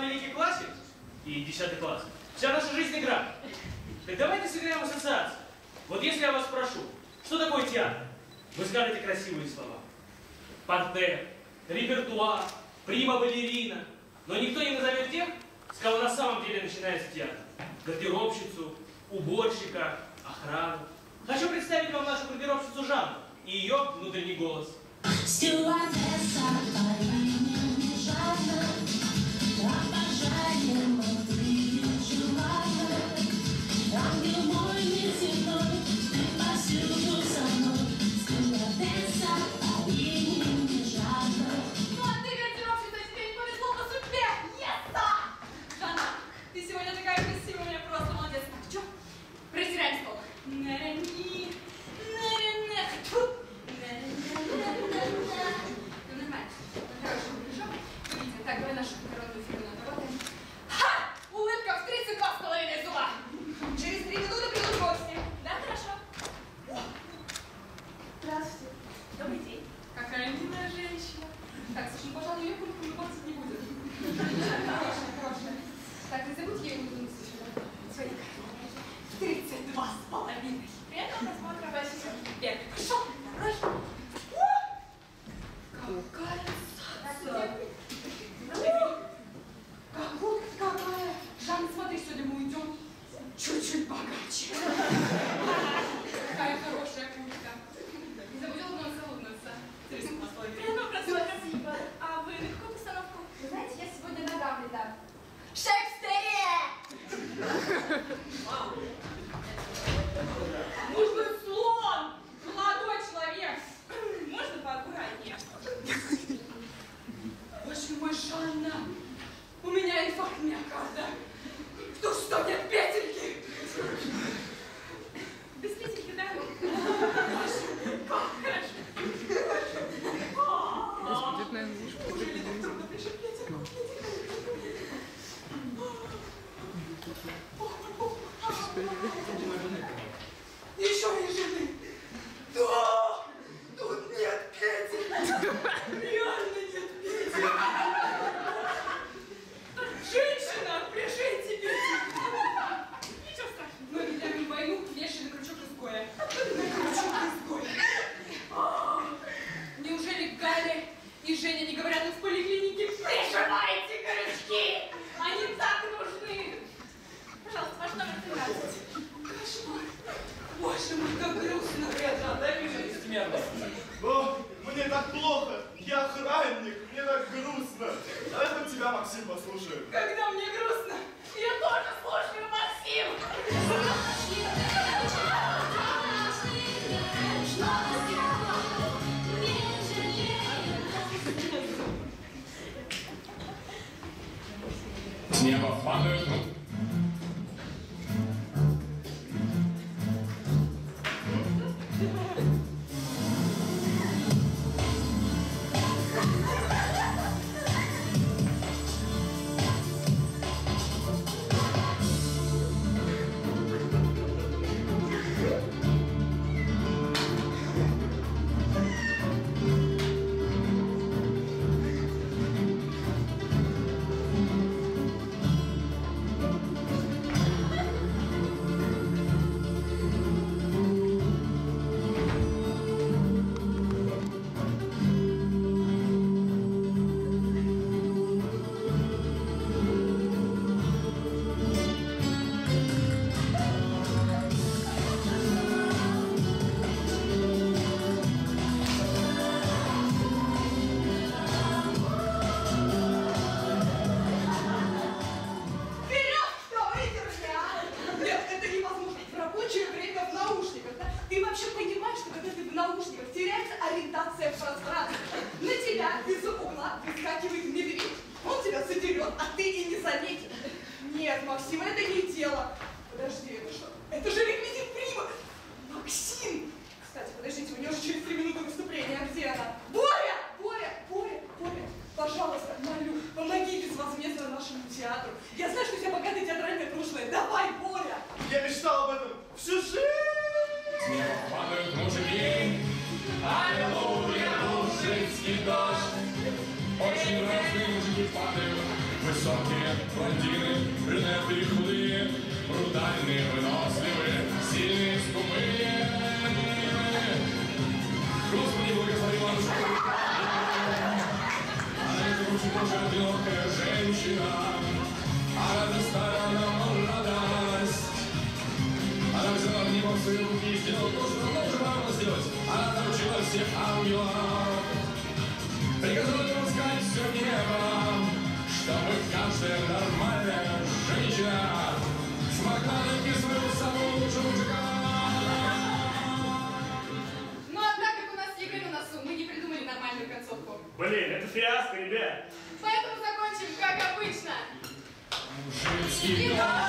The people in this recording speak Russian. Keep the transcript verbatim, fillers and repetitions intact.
великий классик и десятый класс. Вся наша жизнь игра. Так давайте сыграем в ассоциацию. Вот если я вас спрошу, что такое театр? Вы скажете красивые слова. Партер, репертуар, прима-балерина. Но никто не назовет тех, с кого на самом деле начинается театр. Гардеробщицу, уборщика, охрану. Хочу представить вам нашу гардеробщицу Жанну и ее внутренний голос. Стюардесса по имени Жанна, обожаем молодые чуваны. Ангел мой неземной, ты повсюду со мной. Стюардесса по имени Жанна. Ну а ты, гардеробщица, тебе не повезло по судьбе! Yes-а! Жанна, ты сегодня такая красивая, у меня просто молодец. Так, что? Протираем стол. Нарани, нарани, тьфу. Ну, нормально. Хорошо, хорошо. Видите, так, давай нашу коронную фигуру наработаем. Ха! Улыбка в тридцать два с половиной зуба. Через три минуты придут гости. Да, хорошо? Здравствуйте. Добрый день. Какая милая женщина. Так, слушай, ну, пожалуй, ее куртку улыбаться не будет. Хорошая, хорошая. Так, не забудь ей улыбнуться сюда. Смотри, тридцать два с половиной. Приятного просмотра, Вася. Первый. Пошел. Второй. Какая саса. Какая, какая. Жанна, смотри, сегодня мы уйдем чуть-чуть богаче. Какая хорошая куртка. Не забудь улыбнуться, улыбнуться. Приятного просмотра. Спасибо. А вы на какую постановку? Вы знаете, я сегодня на Гамлета. Шекспире! Нужен слон! Молодой человек! Можно поаккуратнее? Боже мой, Жанна! У меня инфаркт миокарда! Кто что, нет петельки? Без петельки, да? Как хорошо! Неужели так трудно пришить петельку? Еще и жены. Да! Тут нет петель. Реально нет петель. Женщина, прижите петель. Ничего страшного. Мы ведем войну, вешай на крючок изгоя. На крючок изгоя. Неужели Галя и Женя не говорят в поликлинике? Прижимайте крючки. Они так нужны. Пожалуйста, ваш номер тринадцать. Кошмар. Боже мой, как грустно. Привет, Жан, дай мне стимерно. О, мне так плохо. Я охранник, мне так грустно. Давай хоть тебя, Максим, послушаю. Когда мне грустно, я тоже слушаю Максим. С неба падают. Высокие блондины, брюнеты и худые, брутальные, выносливые, сильные, скупые. Господи, благослови матушку. Она это очень тоже одинокая женщина. Она старая радость. Она взяла в него в свои руки и сделала то, что она уже могла сделать. Она научила всех ангелов. Приказала ему сказать все небо, чтобы каждая нормальная женщина смогла найти своего самого лучшего мужика. Ну а так как у нас ЕГЭ на носу, мы не придумали нормальную концовку. Блин, это фиаско, ребят. Поэтому закончим, как обычно. Мужицкий дом.